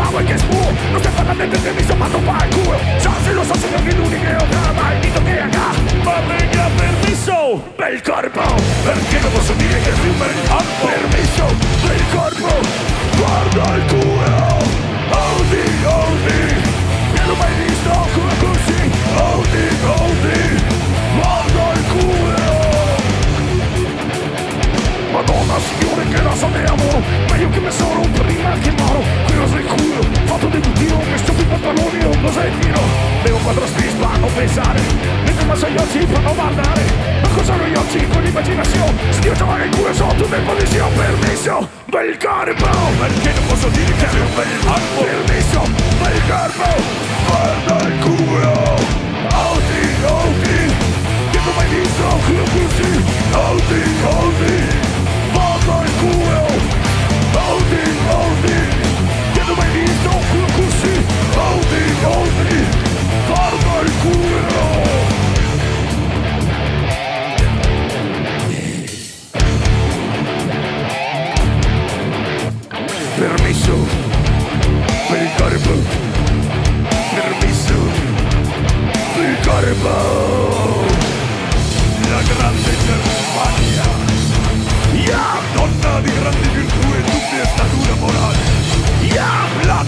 vuoi che spuo. Non stai parlando perché mi sto fatto fare il culo. Se lo so, sono che l'unico che ho mai dito che ha. Ma venga permesso, bel corpo. Perché non posso dire che sei un bel corpo. Permesso, bel corpo. Guarda il culo. Odi, odi. Che non ho mai visto come così. Odi, odi. Guarda il culo. Madonna signore che razza di amore. Ma io che me sono prima che moro. Qui rosa il culo, fatto del buttino. Mi sto i pantaloni, un cos'entino. Bevo 4 spis per non pensare. Mentre massa gli occhi per non guardare. Ma cosa hanno gli occhi con l'immaginazione? Se io giocare il culo sotto del posizione. Permesso, bel corpo. Perché non posso dire che è un bel corpo. Permesso, bel corpo. Guarda il culo. Odi, odi. Che non ho mai visto culo così. Odi, odi. Guarda il culo. Odi, odi. Che non ho mai visto culo così. Odi, odi. Guarda il culo. Permesso per il corpo. Permesso per il corpo. La grande Germania. Ja, donna di grandi virtù e dubbia statura morale. Ja, Platz.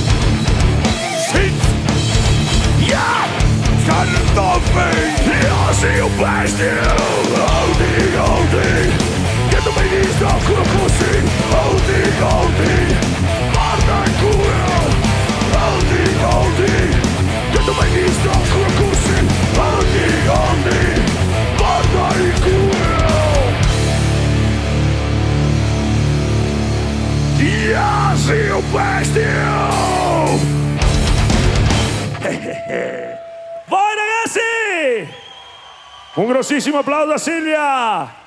Sitz. Ja, Kartoffeln. Ja, sei un bestio. Odi, odi. Che non mai visto culo così. Odi, odi. Guarda il culo. Odi, odi. Che non mai visto culo così. Odi, odi. Guarda il culo. Ja, sei un bestio. Voi ragazzi! Un grossissimo applauso a Silvia!